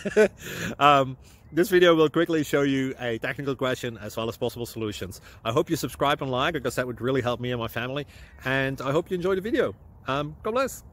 This video will quickly show you a technical question as well as possible solutions. I hope you subscribe and like, because that would really help me and my family. And I hope you enjoy the video. God bless.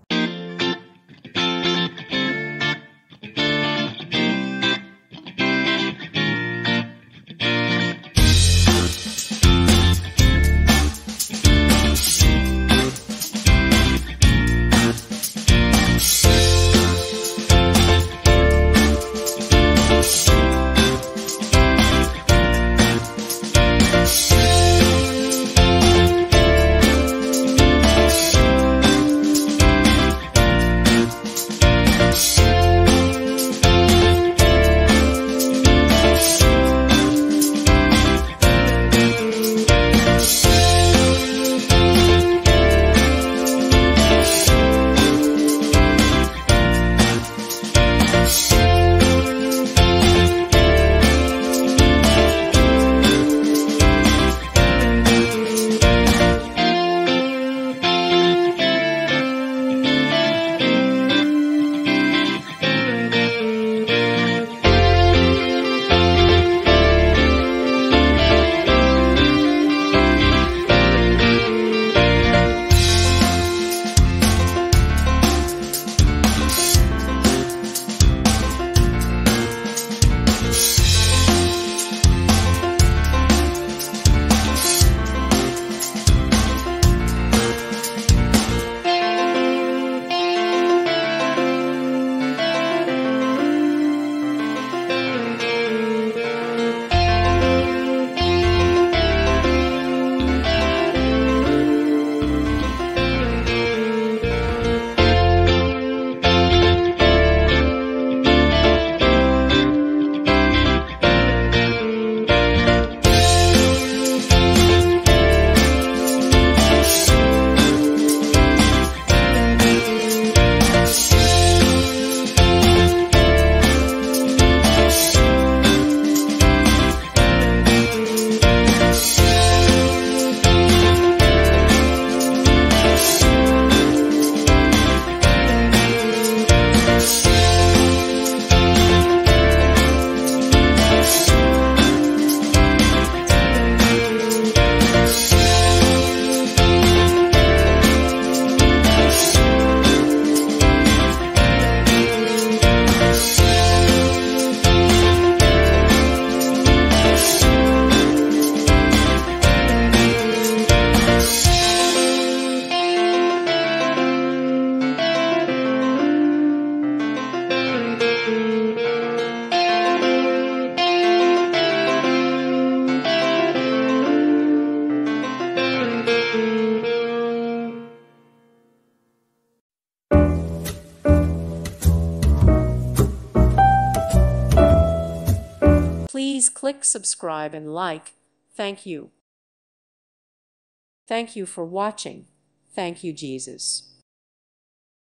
Please click subscribe and like. Thank you. Thank you for watching. Thank you, Jesus.